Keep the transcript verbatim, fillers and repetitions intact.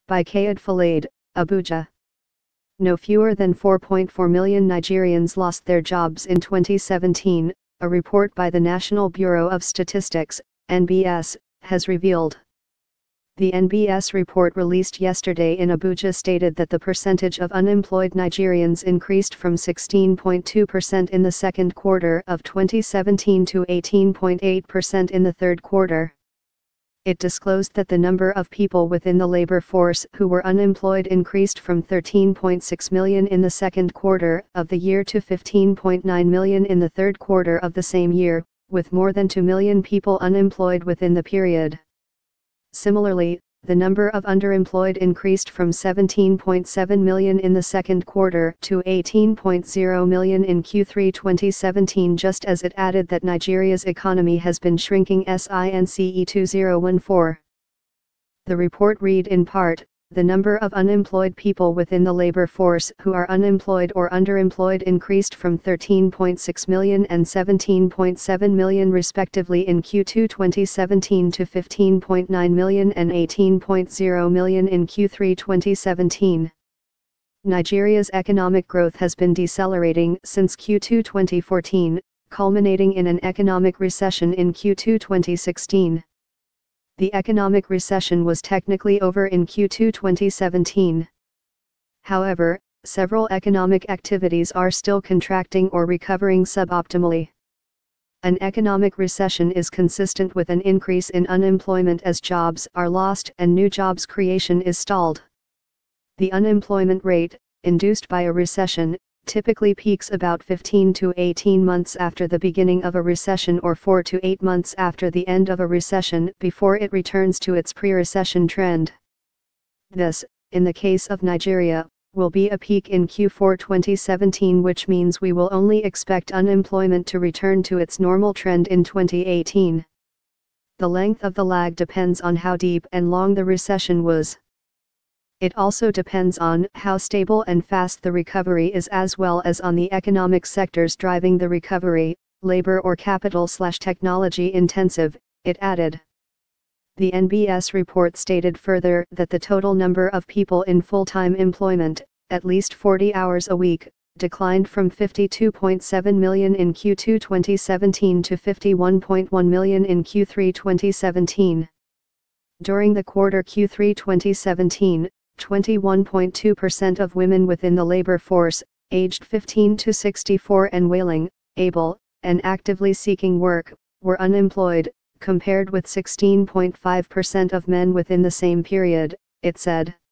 By Kayode Falade, Abuja. No fewer than four point four million Nigerians lost their jobs in twenty seventeen, a report by the National Bureau of Statistics, N B S, has revealed. The N B S report released yesterday in Abuja stated that the percentage of unemployed Nigerians increased from sixteen point two percent in the second quarter of twenty seventeen to eighteen point eight percent in the third quarter. It disclosed that the number of people within the labor force who were unemployed increased from thirteen point six million in the second quarter of the year to fifteen point nine million in the third quarter of the same year, with more than two million people unemployed within the period. Similarly, the number of underemployed increased from seventeen point seven million in the second quarter to eighteen point zero million in Q three twenty seventeen, just as it added that Nigeria's economy has been shrinking since two thousand fourteen. The report read in part, the number of unemployed people within the labor force who are unemployed or underemployed increased from thirteen point six million and seventeen point seven million respectively in Q two twenty seventeen to fifteen point nine million and eighteen point zero million in Q three twenty seventeen. Nigeria's economic growth has been decelerating since Q two twenty fourteen, culminating in an economic recession in Q two twenty sixteen. The economic recession was technically over in Q two twenty seventeen. However, several economic activities are still contracting or recovering suboptimally. An economic recession is consistent with an increase in unemployment as jobs are lost and new jobs creation is stalled. The unemployment rate, induced by a recession, typically peaks about fifteen to eighteen months after the beginning of a recession or four to eight months after the end of a recession before it returns to its pre-recession trend. This, in the case of Nigeria, will be a peak in Q four twenty seventeen, which means we will only expect unemployment to return to its normal trend in twenty eighteen. The length of the lag depends on how deep and long the recession was. It also depends on how stable and fast the recovery is, as well as on the economic sectors driving the recovery, labor or capital slash technology intensive, it added. The N B S report stated further that the total number of people in full-time employment, at least forty hours a week, declined from fifty-two point seven million in Q two twenty seventeen to fifty-one point one million in Q three twenty seventeen. During the quarter Q three twenty seventeen, twenty-one point two percent of women within the labor force, aged fifteen to sixty-four and willing, able, and actively seeking work, were unemployed, compared with sixteen point five percent of men within the same period, it said.